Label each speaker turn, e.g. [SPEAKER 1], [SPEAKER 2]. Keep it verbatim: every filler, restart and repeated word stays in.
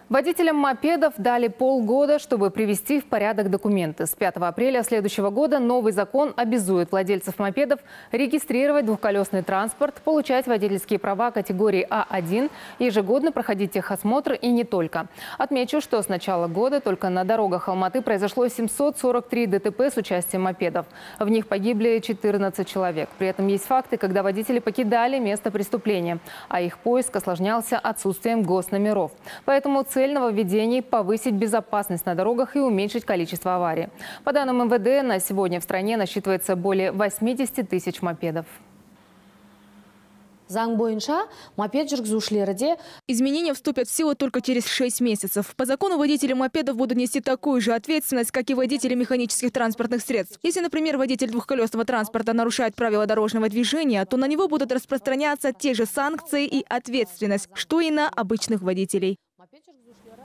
[SPEAKER 1] Водителям мопедов дали полгода, чтобы привести в порядок документы. С пятого апреля следующего года новый закон обязует владельцев мопедов регистрировать двухколесный транспорт, получать водительские права категории А один, ежегодно проходить техосмотр и не только. Отмечу, что с начала года только на дорогах Алматы произошло семьсот сорок три ДТП с участием мопедов. В них погибли четырнадцать человек. При этом есть факты, когда водители покидали место преступления, а их поиск осложнялся отсутствием госномеров. Поэтому цель нововведений – повысить безопасность на дорогах и уменьшить количество аварий. По данным эм вэ дэ, на сегодня в стране насчитывается более восьмидесяти тысяч мопедов.
[SPEAKER 2] Заң бойынша мопед жүргізушілері.
[SPEAKER 3] Изменения вступят в силу только через шесть месяцев. По закону водители мопедов будут нести такую же ответственность, как и водители механических транспортных средств. Если, например, водитель двухколесного транспорта нарушает правила дорожного движения, то на него будут распространяться те же санкции и ответственность, что и на обычных водителей.